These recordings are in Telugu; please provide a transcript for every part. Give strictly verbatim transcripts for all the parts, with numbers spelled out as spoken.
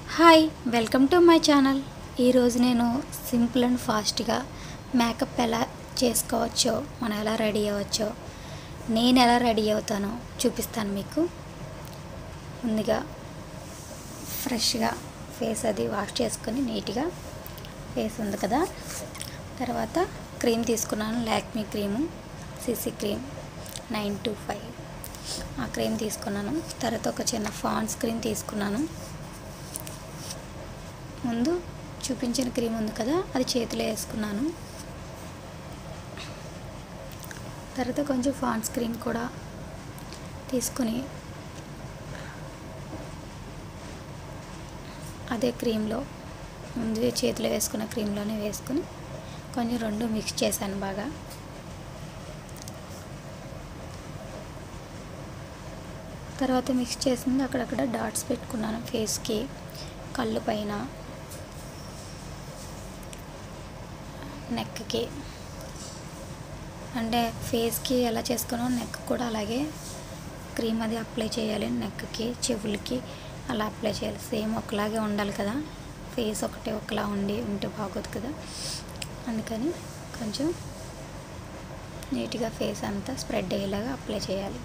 Hi welcome to my channel. ఈరోజు నేను సింపుల్ అండ్ ఫాస్ట్గా మేకప్ ఎలా చేసుకోవచ్చో, మనం ఎలా రెడీ అవ్వచ్చో, నేను ఎలా రెడీ అవుతానో చూపిస్తాను మీకు. ముందుగా ఫ్రెష్గా ఫేస్ అది వాష్ చేసుకొని నీట్గా ఫేస్ ఉంది కదా, తర్వాత క్రీమ్ తీసుకున్నాను. Lakme cream CC cream nine two five ఆ క్రీమ్ తీసుకున్నాను. తర్వాత ఒక చిన్న ఫాన్స్ క్రీమ్ తీసుకున్నాను. ముందు చూపించిన క్రీమ్ ఉంది కదా, అది చేతిలో వేసుకున్నాను. తర్వాత కొంచెం ఫాన్స్ క్రీమ్ కూడా తీసుకుని అదే క్రీమ్లో ముందు చేతిలో వేసుకున్న క్రీమ్లోనే వేసుకుని కొంచెం రెండు మిక్స్ చేశాను బాగా. తర్వాత మిక్స్ చేసింది అక్కడక్కడ డాట్స్ పెట్టుకున్నాను ఫేస్కి, కళ్ళు పైన, నెక్కి. అంటే ఫేస్కి ఎలా చేసుకున్నామో నెక్ కూడా అలాగే క్రీమ్ అది అప్లై చేయాలి. నెక్కి, చెవులకి అలా అప్లై చేయాలి. సేమ్ ఒకలాగే ఉండాలి కదా, ఫేస్ ఒకటే ఒకలా ఉండి ఉంటే బాగోదు కదా. అందుకని కొంచెం నీట్గా ఫేస్ అంతా స్ప్రెడ్ అయ్యేలాగా అప్లై చేయాలి.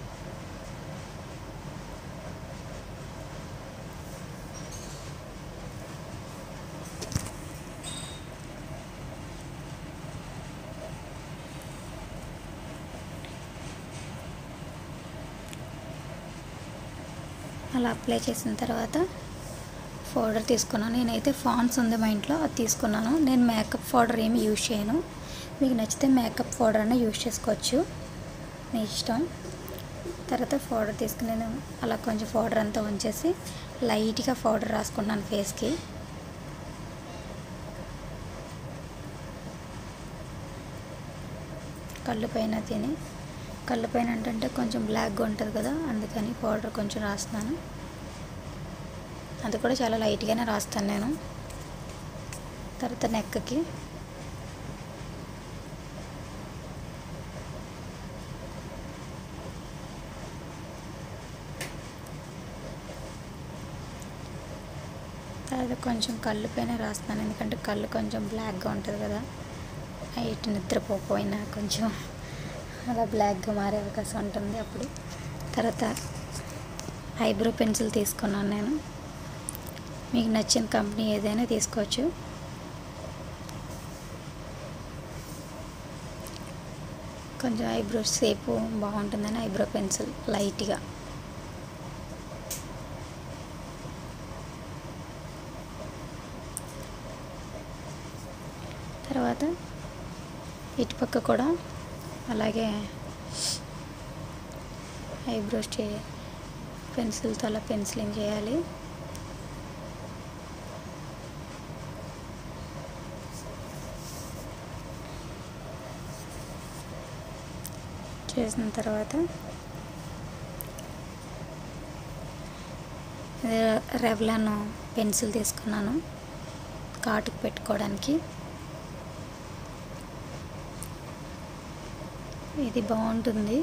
అలా అప్లై చేసిన తర్వాత పౌడర్ తీసుకున్నాను. నేనైతే ఫాన్స్ ఉంది మా ఇంట్లో, అది తీసుకున్నాను. నేను మేకప్ పౌడర్ ఏమి యూజ్ చేయను. మీకు నచ్చితే మేకప్ పౌడర్ అన్న యూజ్ చేసుకోవచ్చు, మీ ఇష్టం. తర్వాత పౌడర్ తీసుకుని నేను అలా కొంచెం పౌడర్ అంతా ఉంచేసి లైట్గా పౌడర్ రాసుకున్నాను ఫేస్కి. కళ్ళు పైన తిని, కళ్ళు పైన అంటే కొంచెం బ్లాక్గా ఉంటుంది కదా, అందుకని పౌడర్ కొంచెం రాస్తున్నాను. అది కూడా చాలా లైట్గానే రాస్తాను నేను. తర్వాత నెక్కి, తర్వాత కొంచెం కళ్ళు పైన రాస్తున్నాను, ఎందుకంటే కళ్ళు కొంచెం బ్లాక్గా ఉంటుంది కదా, నైట్ నిద్రపోకపోయినా కొంచెం అలా బ్లాక్గా మారే అవకాశం ఉంటుంది అప్పుడు. తర్వాత ఐబ్రో పెన్సిల్ తీసుకున్నాను నేను. మీకు నచ్చిన కంపెనీ ఏదైనా తీసుకోవచ్చు. కొంచెం ఐబ్రో షేపు బాగుంటుందని ఐబ్రో పెన్సిల్ లైట్గా. తర్వాత ఇటుపక్క కూడా అలాగే ఐబ్రోస్ చే పెన్సిల్తో అలా పెన్సిలింగ్ చేయాలి. చేసిన తర్వాత రెవ్లాన్ పెన్సిల్ తీసుకున్నాను కాటుకు పెట్టుకోవడానికి. ఇది బాగుంటుంది.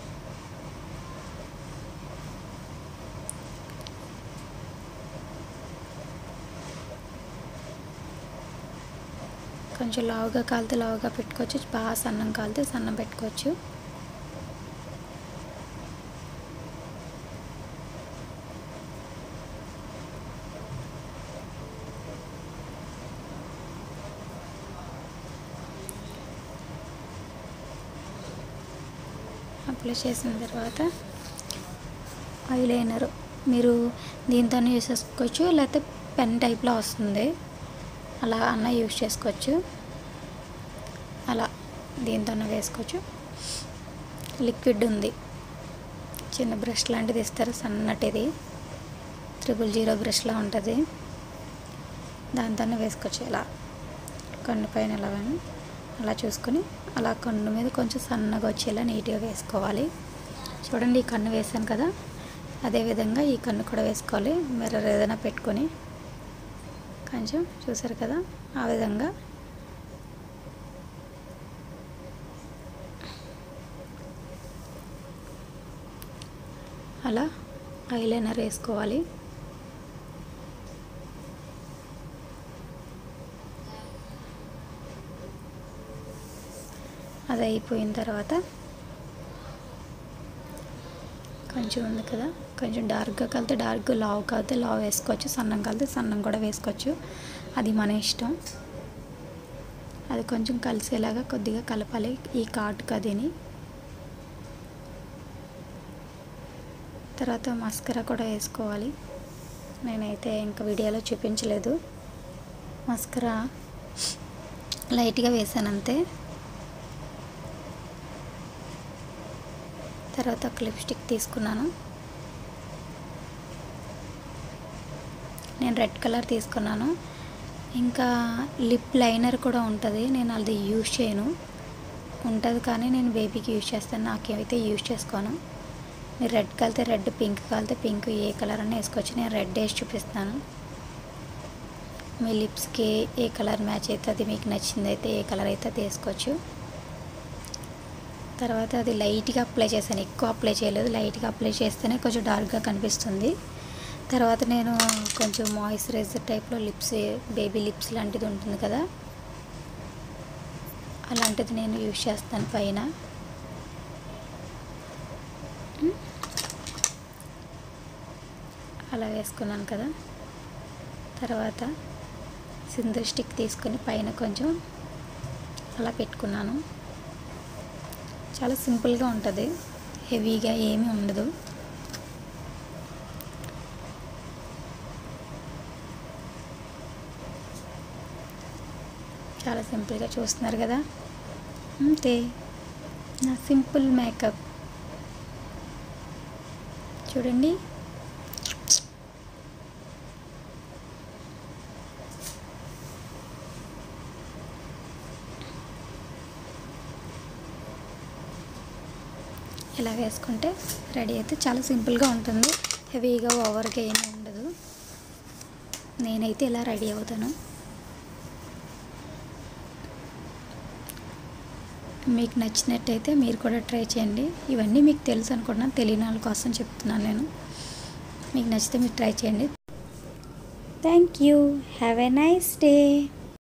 కొంచెం లావుగా కాలితే లావుగా పెట్టుకోవచ్చు, బాగా సన్నం కాలితే సన్నం పెట్టుకోవచ్చు. అప్లై చేసిన తర్వాత ఐలైనర్ మీరు దీంతోనే యూస్ చేసుకోవచ్చు, లేకపోతే పెన్ టైప్లో వస్తుంది, అలా అన్న యూస్ చేసుకోవచ్చు. అలా దీంతోనే వేసుకోవచ్చు. లిక్విడ్ ఉంది, చిన్న బ్రష్ లాంటిది ఇస్తారు, సన్నటిది త్రిబుల్ జీరో బ్రష్లా ఉంటుంది, దాంతోనే వేసుకోవచ్చు. ఇలా కన్ను పైన ఇలా అలా చూసుకొని అలా కన్ను మీద కొంచెం సన్నగా వచ్చేలా నీట్గా వేసుకోవాలి. చూడండి, ఈ కన్ను వేసాను కదా, అదేవిధంగా ఈ కన్ను కూడా వేసుకోవాలి. మిర్రర్ ఏదైనా పెట్టుకొని కొంచెం చూసారు కదా, ఆ విధంగా అలా ఐలైనర్ వేసుకోవాలి. అది అయిపోయిన తర్వాత కొంచెం ఉంది కదా, కొంచెం డార్క్గా కలితే డార్క్, లావు కలితే లావు వేసుకోవచ్చు, సన్నం కలితే సన్నం కూడా వేసుకోవచ్చు, అది మన ఇష్టం. అది కొంచెం కలిసేలాగా కొద్దిగా కలపాలి ఈ కాటుకు అదిని. తర్వాత మస్కరా కూడా వేసుకోవాలి. నేనైతే ఇంకా వీడియోలో చూపించలేదు, మస్కరా లైట్గా వేసాను అంతే. తర్వాత ఒక లిప్స్టిక్ తీసుకున్నాను, నేను రెడ్ కలర్ తీసుకున్నాను. ఇంకా లిప్ లైనర్ కూడా ఉంటుంది, నేను అది యూజ్ చేయను, ఉంటుంది కానీ నేను బేబీకి యూజ్ చేస్తాను, నాకేమైతే యూజ్ చేసుకోను. మీరు రెడ్ కలితే రెడ్, పింక్ కలితే పింక్, ఏ కలర్ అన్నా వేసుకోవచ్చు. నేను రెడ్ వేసి చూపిస్తాను. మీ లిప్స్కి ఏ కలర్ మ్యాచ్ అయితే అది, మీకు నచ్చింది అయితే ఏ కలర్ అయితే అది వేసుకోవచ్చు. తర్వాత అది లైట్గా అప్లై చేశాను, ఎక్కువ అప్లై చేయలేదు, లైట్గా అప్లై చేస్తేనే కొంచెం డార్క్గా కనిపిస్తుంది. తర్వాత నేను కొంచెం మాయిశ్చరైజర్ టైప్లో లిప్స్, బేబీ లిప్స్ లాంటిది ఉంటుంది కదా, అలాంటిది నేను యూజ్ చేస్తాను పైన. అలా వేసుకున్నాను కదా. తర్వాత సింధూర్ స్టిక్ తీసుకొని పైన కొంచెం అలా పెట్టుకున్నాను. చాలా సింపుల్గా ఉంటుంది, హెవీగా ఏమీ ఉండదు. చాలా సింపుల్గా చూస్తున్నారు కదా, అంతే నా సింపుల్ మేకప్. చూడండి, ఇలా వేసుకుంటే రెడీ అయితే చాలా సింపుల్గా ఉంటుంది, హెవీగా ఓవర్గా ఏమీ ఉండదు. నేనైతే ఇలా రెడీ అవుతాను. మీకు నచ్చినట్టయితే మీరు కూడా ట్రై చేయండి. ఇవన్నీ మీకు తెలుసు అనుకుంటున్నాను, తెలియని వాళ్ళ కోసం చెప్తున్నాను నేను. మీకు నచ్చితే మీరు ట్రై చేయండి. Thank you, have a nice day.